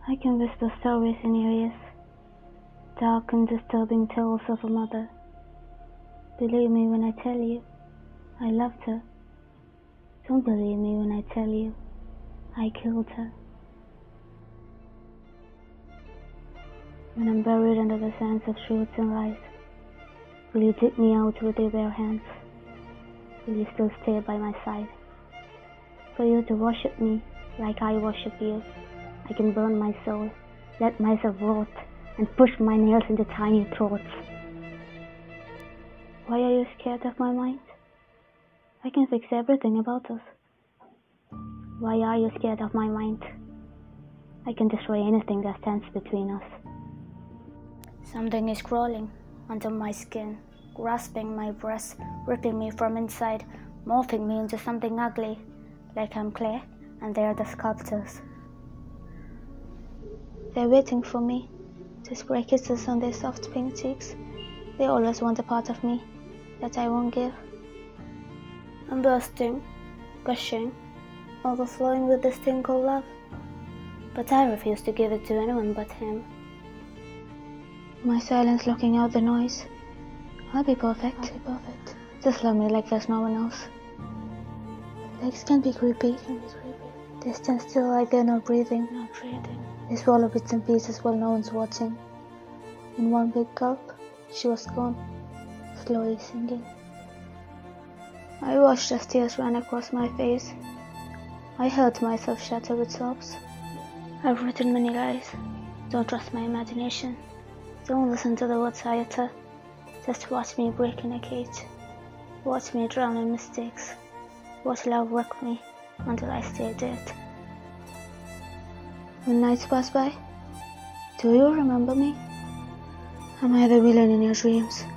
I can whisper stories in your ears, dark and disturbing tales of a mother. Believe me when I tell you, I loved her. Don't believe me when I tell you, I killed her. When I'm buried under the sands of truths and lies, will you dig me out with your bare hands? Will you still stay by my side? For you to worship me like I worship you, I can burn my soul, let myself rot, and push my nails into tiny throats. Why are you scared of my mind? I can fix everything about us. Why are you scared of my mind? I can destroy anything that stands between us. Something is crawling under my skin, grasping my breast, ripping me from inside, morphing me into something ugly, like I'm clay and they're the sculptors. They're waiting for me to spray kisses on their soft pink cheeks. They always want a part of me that I won't give. I'm bursting, gushing, overflowing with this thing called love. But I refuse to give it to anyone but him. My silence locking out the noise. I'll be perfect. Just love me like there's no one else. Legs can be creepy. They stand still like they're not breathing. They swallow bits and pieces while no one's watching. In one big gulp, she was gone, slowly sinking. I watched as tears ran across my face. I heard myself shatter with sobs. I've written many lies. Don't trust my imagination. Don't listen to the words I utter. Just watch me break in a cage. Watch me drown in mistakes. Watch love wreck me until I stay dead. When nights pass by, do you remember me? Am I the villain in your dreams?